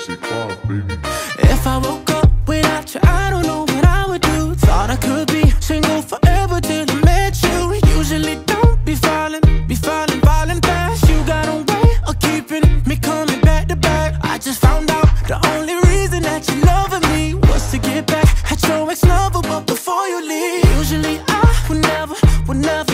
c'est quoi, baby? If I woke up without you, I don't know what I would do. Thought I could be single forever till I met you. Usually don't be falling fast. You got a way of keeping me coming back to back. I just found out the only reason that you loving me was to get back at your ex-lover, but before you leave, usually I would never